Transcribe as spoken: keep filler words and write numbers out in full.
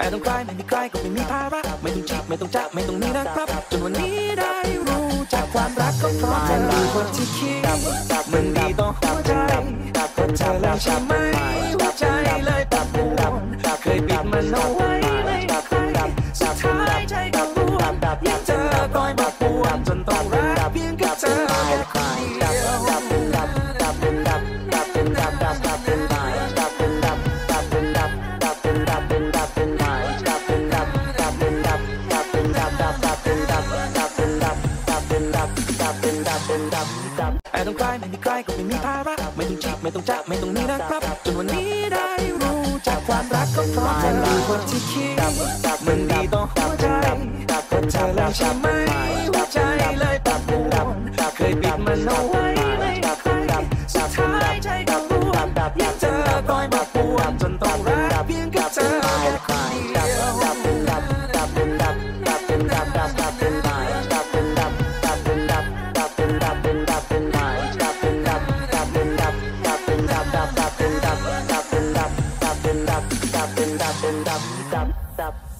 I don't cry ไม่มีใครก็ไม่มีภาระไม่ต้องจีบไม่ต้องจับไม่ต้องนี้นะครับจนวันนี้ได้รู้จากความรักก็เพราะเธอคือคนที่คิดมันดีต่อหัวใจก็เธอแล้วใช่ไหมหัวใจเลยปั่นป่วนเคยปิดมันเอาไว้ไม่ใครสุดท้ายใจก็รวนยิ่งเจอคอยมาป่วนจนต้องรักเพียงแค่เธอแค่คนเดียวไอ้ต้องใครไม่มีใครก็ไม่มีภาระไม่ต้องจีบไม่ต้องจับไม่ต้องนี้นะครับจนวันนี้ได้รู้จากความรักก็เพราะเธอคือคนที่คิดมันดีต่อหัวใจก็เธอแล้วใช่ไหมหัวใจเลยปั่นป่วนเคยปิดมันเอาไว้ไม่ใครสุดท้ายใจก็รวนยิ่งเจอคอยมาป่วนจนต้องรักเพียงแค่เธอแค่คนเดียว